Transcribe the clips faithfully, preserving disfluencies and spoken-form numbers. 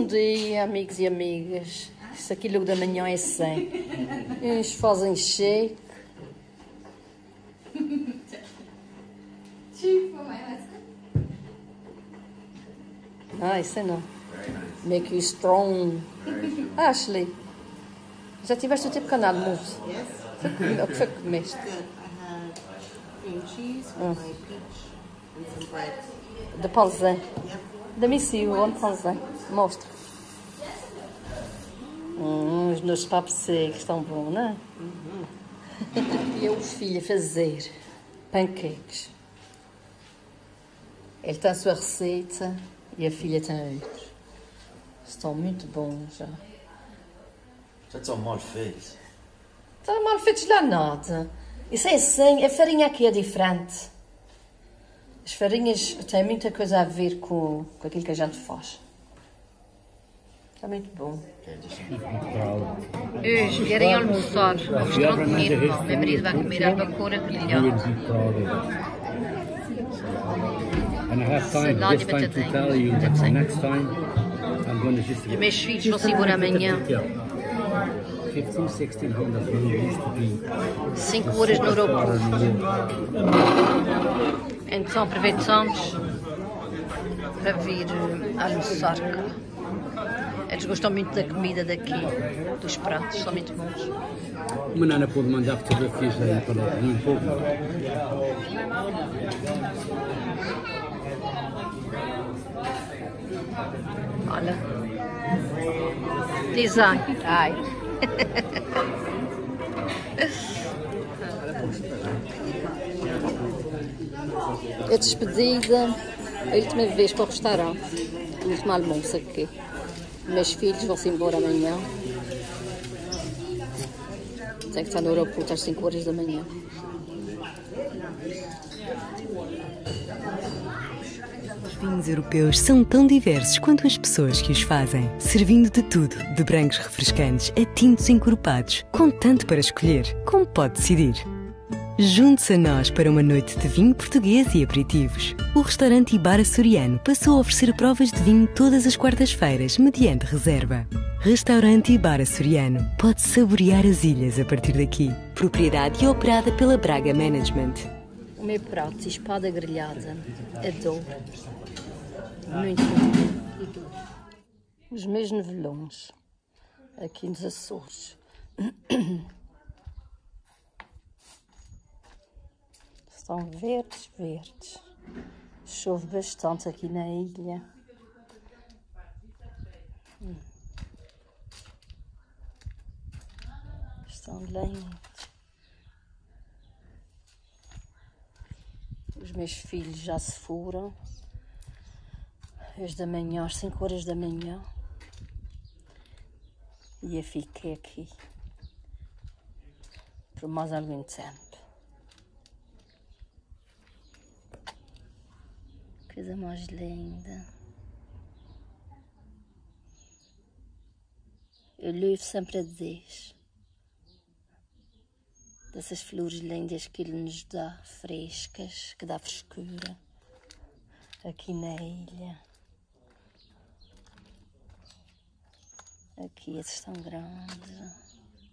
Bom dia, amigos e amigas. Isso aqui logo da manhã é cem. Uns fazem shake. Ah, isso é não. Make you strong. Ashley, já tiveste o tipo canal de mousse? Yes. O que foi que comeste? Good. I had cream cheese with my peach and some bread. De panzé. Yep. Dá-me sim, o de panzé. Mostra. Hum, os meus papos secos estão bons, não é? Uhum. E eu, os filhos, a fazer pancakes. Ele tem a sua receita e a filha tem outra. Estão muito bons já. Já estão mal feitos. Estão mal feitos lá nada. Isso é assim, a farinha aqui é diferente. As farinhas têm muita coisa a ver com, com aquilo que a gente faz. Está muito bom. Hoje vierem almoçar ao restaurante do meu irmão. Meu marido vai comer albacora grelhada. Salada e batatinha. Os meus filhos vão-se embora amanhã. cinco horas no aeroporto. Então aproveitamos para vir almoçar cá. Eles gostam muito da comida daqui, dos pratos, são muito bons. Uma nana pode mandar fotografias aí para um pouco. Olha. Design. Ai. A despedida, a última vez para o restaurante, o último almoço aqui. Meus filhos vão-se embora amanhã. Tenho que estar no aeroporto às cinco horas da manhã. Os vinhos europeus são tão diversos quanto as pessoas que os fazem, servindo de tudo, de brancos refrescantes a tintos encorpados, com tanto para escolher, como pode decidir. Junte-se a nós para uma noite de vinho português e aperitivos. O restaurante Ibar Açoriano passou a oferecer provas de vinho todas as quartas-feiras, mediante reserva. Restaurante Ibar Açoriano pode saborear as ilhas a partir daqui. Propriedade e operada pela Braga Management. O meu prato, espada grelhada, adoro. Muito bom. Os meus novelões, aqui nos Açores. Estão verdes, verdes. Chove bastante aqui na ilha. Hum. Estão lindos. Os meus filhos já se foram. Hoje da manhã, às cinco horas da manhã. E eu fiquei aqui por mais algum tempo. Coisa mais linda. Eu levo sempre a dizer dessas flores lindas que ele nos dá, frescas, que dá frescura aqui na ilha. Aqui esses estão grandes.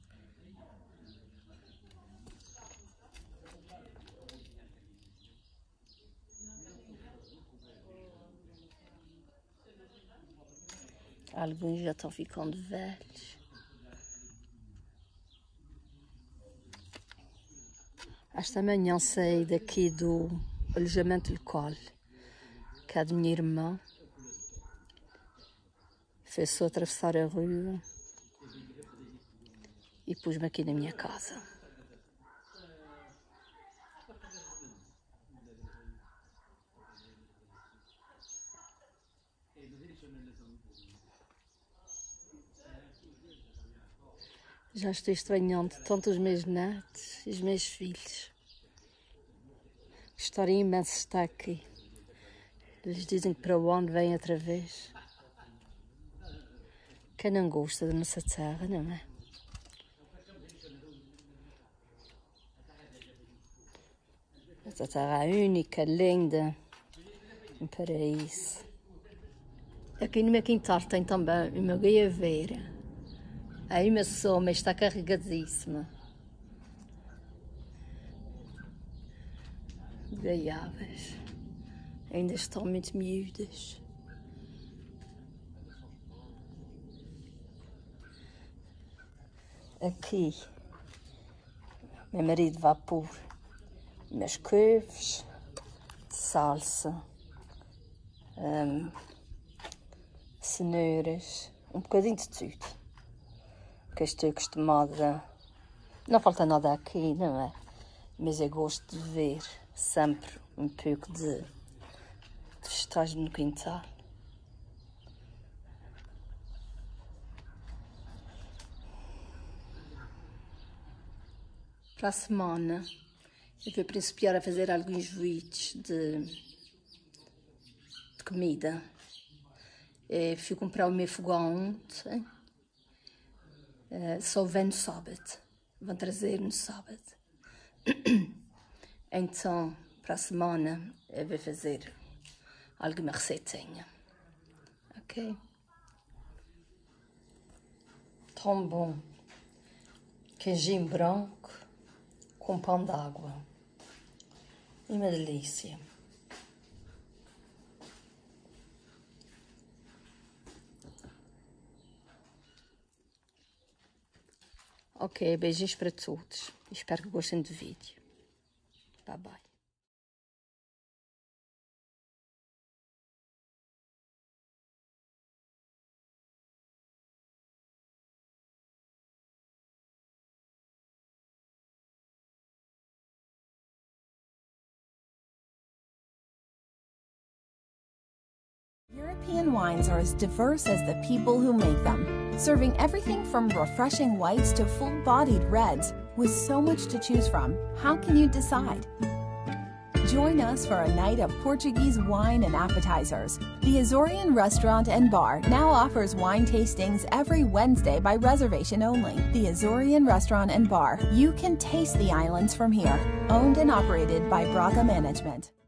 Alguns já estão ficando velhos. Esta manhã saí daqui do alojamento local, que é da minha irmã. Fez só atravessar a rua e pus-me aqui na minha casa. Já estou estranhando tanto os meus netos e os meus filhos. Gostaria imenso de estar aqui. Eles dizem que para onde vêm outra vez. Quem não gosta da nossa terra, não é? Esta terra é única, linda, um paraíso. Aqui no meu quintal tem também uma goiaveira. Aí uma soma está carregadíssima. Goiabas. Ainda estão muito miúdas. Aqui, meu marido vai pôr umas couves, salsa, um, cenouras, um bocadinho de tudo. Porque estou acostumada, não falta nada aqui, não é? Mas eu gosto de ver sempre um pouco de, de vegetais no quintal. Para a semana, eu vou principiar a fazer alguns vídeos de, de comida. Eu fui comprar o meu fogão ontem, uh, só vem no sábado, vão trazer no sábado. Então, para a semana, eu vou fazer alguma receitinha, ok? Tão bom, queijinho branco com pão d'água, uma delícia. Ok, beijinhos para todos. Espero que gostem do vídeo. Bye bye. European wines are as diverse as the people who make them, serving everything from refreshing whites to full-bodied reds. With so much to choose from, how can you decide? Join us for a night of Portuguese wine and appetizers. The Azorian Restaurant and Bar now offers wine tastings every Wednesday by reservation only. The Azorian Restaurant and Bar. You can taste the islands from here. Owned and operated by Braga Management.